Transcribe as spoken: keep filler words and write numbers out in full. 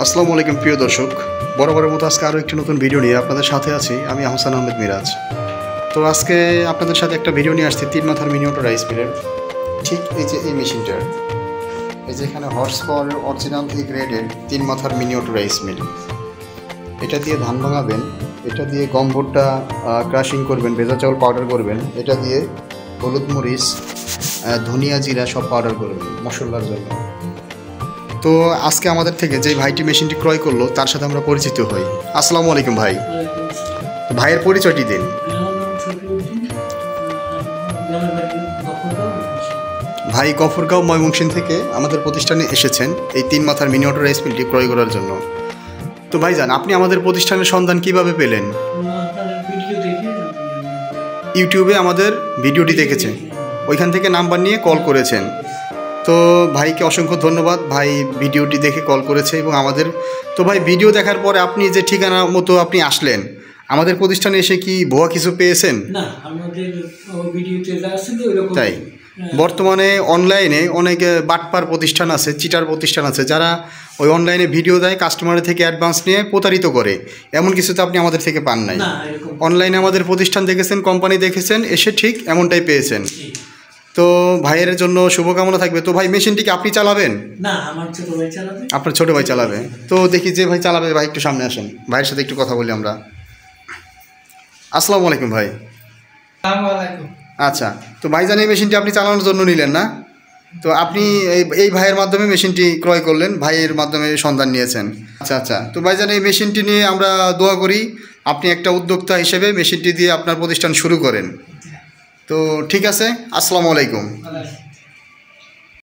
আসসালামু আলাইকুম প্রিয় দর্শক, বরাবরের মতো আজকে আরও একটি নতুন ভিডিও নিয়ে আপনাদের সাথে আছি আমি হাসান আহমেদ মিরাজ। তো আজকে আপনাদের সাথে একটা ভিডিও নিয়ে আসছি তিন মাথার মিনি অটো রাইস মিলের। ঠিক এই যে এই মেশিনটার, এই যে এখানে হর্স পাওয়ারের অরিজিনাল এই গ্রেডের তিন মাথার মিনি অটো রাইস মিল। এটা দিয়ে ধান ভাঙাবেন, এটা দিয়ে গম ভুট্টা ক্রাশিং করবেন, ভেজা চাউল পাউডার করবেন, এটা দিয়ে হলুদ মরিচ ধনিয়া জিরা সব পাউডার করবেন মশলার জন্য। তো আজকে আমাদের থেকে যে ভাইটি মেশিনটি ক্রয় করলো তার সাথে আমরা পরিচিত হই। আসসালামু আলাইকুম ভাই। ভাইয়ের পরিচয়টি দিন। ভাই গফরগাঁও ময়মনসিংহ থেকে আমাদের প্রতিষ্ঠানে এসেছেন এই তিন মাথার মিনি অটো রাইস মিলটি ক্রয় করার জন্য। তো ভাইজান, আপনি আমাদের প্রতিষ্ঠানের সন্ধান কিভাবে পেলেন? ইউটিউবে আমাদের ভিডিওটি দেখেছেন, ওইখান থেকে নাম্বার নিয়ে কল করেছেন। তো ভাইকে অসংখ্য ধন্যবাদ, ভাই ভিডিওটি দেখে কল করেছে এবং আমাদের তো ভাই ভিডিও দেখার পরে আপনি যে ঠিকানা মতো আপনি আসলেন, আমাদের প্রতিষ্ঠানে এসে কি ভুয়া কিছু পেয়েছেন? না, আমাদের ভিডিওতে যা আছে ওইরকম। তাই বর্তমানে অনলাইনে অনেক বাটপার প্রতিষ্ঠান আছে, চিটার প্রতিষ্ঠান আছে, যারা ওই অনলাইনে ভিডিও দেয়, কাস্টমারের থেকে অ্যাডভান্স নিয়ে প্রতারিত করে। এমন কিছু তো আপনি আমাদের থেকে পান নাই। অনলাইনে আমাদের প্রতিষ্ঠান দেখেছেন, কোম্পানি দেখেছেন, এসে ঠিক এমনটাই পেয়েছেন। তো ভাইয়ের জন্য শুভকামনা থাকবে। তো ভাই মেশিনটিকে আপনি চালাবেন? না, আমার ছোট ভাই চালাবে। আপনার ছোট ভাই চালাবে? তো দেখি যে ভাই চালাবে, ভাই একটু সামনে আসেন, ভাইয়ের সাথে একটু কথা বলি আমরা। আসসালামু আলাইকুম ভাই। আসসালামু আলাইকুম। আচ্ছা, তো ভাইজান এই মেশিনটি আপনি চালানোর জন্য নিলেন না? তো আপনি এই এই ভাইয়ের মাধ্যমে মেশিনটি ক্রয় করলেন, ভাইয়ের মাধ্যমে সন্ধান নিয়েছেন। আচ্ছা আচ্ছা, তো ভাইজান এই মেশিনটি নিয়ে আমরা দোয়া করি আপনি একটা উদ্যোক্তা হিসেবে মেশিনটি দিয়ে আপনার প্রতিষ্ঠান শুরু করেন। তো ঠিক আছে, আসসালামু আলাইকুম।